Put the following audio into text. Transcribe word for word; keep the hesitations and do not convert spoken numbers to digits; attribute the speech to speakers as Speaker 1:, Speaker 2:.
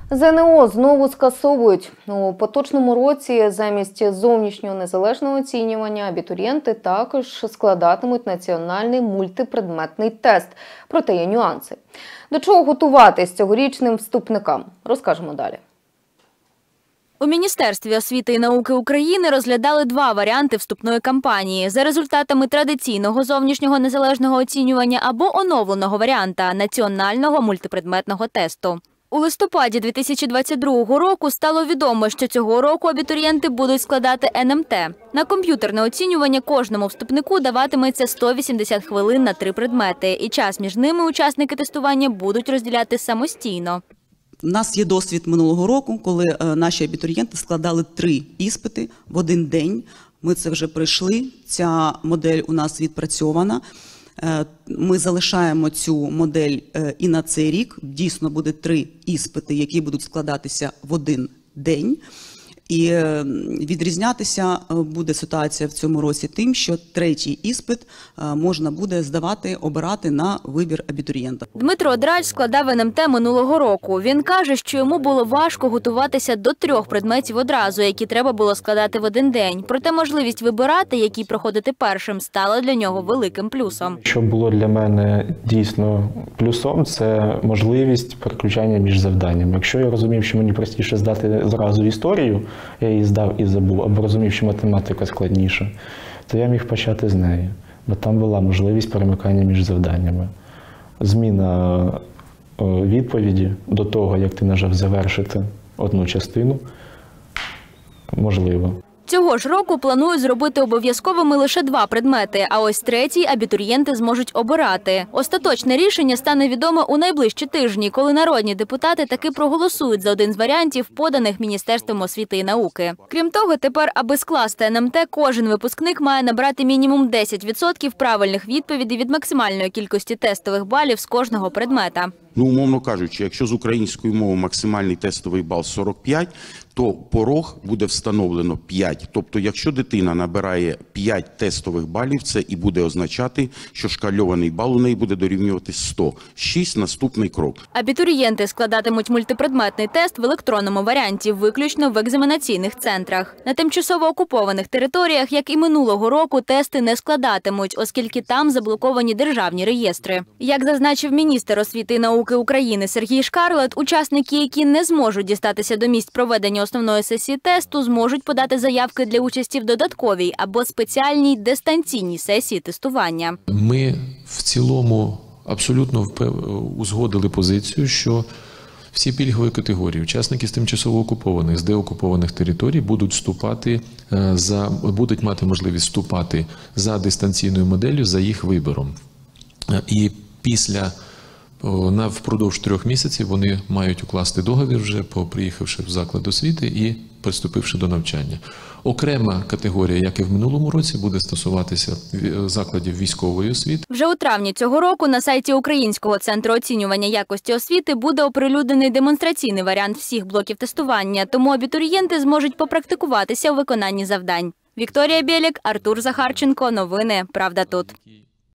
Speaker 1: ЗНО знову скасовують. У поточному році замість зовнішнього незалежного оцінювання абітурієнти також складатимуть національний мультипредметний тест. Проте є нюанси. До чого готуватись цьогорічним вступникам? Розкажемо далі.
Speaker 2: У Міністерстві освіти і науки України розглядали два варіанти вступної кампанії. За результатами традиційного зовнішнього незалежного оцінювання або оновленого варіанта – національного мультипредметного тесту. У листопаді дві тисячі двадцять другого року стало відомо, що цього року абітурієнти будуть складати ен ем те. На комп'ютерне оцінювання кожному вступнику даватиметься сто вісімдесят хвилин на три предмети, і час між ними учасники тестування будуть розділяти самостійно.
Speaker 3: У нас є досвід минулого року, коли наші абітурієнти складали три іспити в один день. Ми це вже пройшли, ця модель у нас відпрацьована. Ми залишаємо цю модель і на цей рік. Дійсно буде три іспити, які будуть складатися в один день. І відрізнятися буде ситуація в цьому році тим, що третій іспит можна буде здавати, обирати на вибір абітурієнта.
Speaker 2: Дмитро Драч складав ен ем те минулого року. Він каже, що йому було важко готуватися до трьох предметів одразу, які треба було складати в один день. Проте можливість вибирати, який проходити першим, стала для нього великим плюсом.
Speaker 4: Що було для мене дійсно плюсом, це можливість переключання між завданнями. Якщо я розумів, що мені простіше здати зразу історію, я її здав і забув, або розумів, що математика складніша, то я міг почати з неї, бо там була можливість перемикання між завданнями. Зміна відповіді до того, як ти нажав завершити одну частину, можливо.
Speaker 2: Цього ж року планують зробити обов'язковими лише два предмети, а ось третій абітурієнти зможуть обирати. Остаточне рішення стане відомо у найближчі тижні, коли народні депутати таки проголосують за один з варіантів, поданих Міністерством освіти і науки. Крім того, тепер, аби скласти ен ем те, кожен випускник має набрати мінімум десять відсотків правильних відповідей від максимальної кількості тестових балів з кожного предмета.
Speaker 5: Ну, умовно кажучи, якщо з української мови максимальний тестовий бал сорок п'ять, то порог буде встановлено п'ять. Тобто, якщо дитина набирає п'ять тестових балів, це і буде означати, що шкальований бал у неї буде дорівнювати сто. шість – наступний крок.
Speaker 2: Абітурієнти складатимуть мультипредметний тест в електронному варіанті, виключно в екзаменаційних центрах. На тимчасово окупованих територіях, як і минулого року, тести не складатимуть, оскільки там заблоковані державні реєстри. Як зазначив міністр освіти і науки України Сергій Шкарлет, учасники, які не зможуть дістатися до місць проведення основної сесії тесту, зможуть подати заявки для участі в додатковій або спеціальній дистанційній сесії тестування.
Speaker 6: Ми в цілому абсолютно узгодили позицію, що всі пільгові категорії, учасники з тимчасово окупованих, з деокупованих територій будуть вступати за, будуть мати можливість вступати за дистанційною моделлю за їх вибором. І після На впродовж трьох місяців вони мають укласти договір вже, приїхавши в заклад освіти і приступивши до навчання. Окрема категорія, як і в минулому році, буде стосуватися закладів військової освіти.
Speaker 2: Вже у травні цього року на сайті Українського центру оцінювання якості освіти буде оприлюднений демонстраційний варіант всіх блоків тестування, тому абітурієнти зможуть попрактикуватися у виконанні завдань. Вікторія Білік, Артур Захарченко. Новини «Правда тут».